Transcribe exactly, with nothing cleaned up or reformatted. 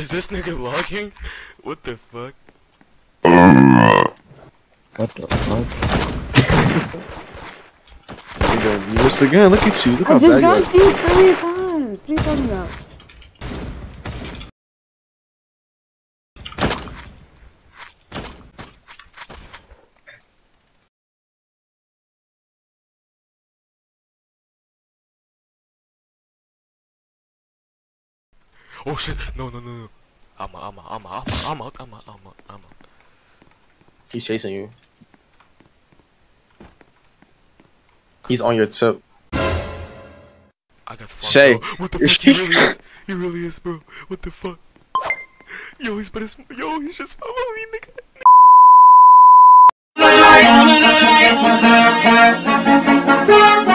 Is this nigga vlogging? What the fuck? What the fuck? You missed again. Look at you. Look I how just bad you got you three times. What are you talking about? Oh shit! No, no, no, no! I'm out, I'm out, I'm out, I'm out, I'm out, I'm out, I'm out. He's chasing you. He's on your tip. I got fucked. Shay. Bro. What the fuck? He really is. He really is, bro. What the fuck? Yo, he's better. Yo, he's just following me, nigga.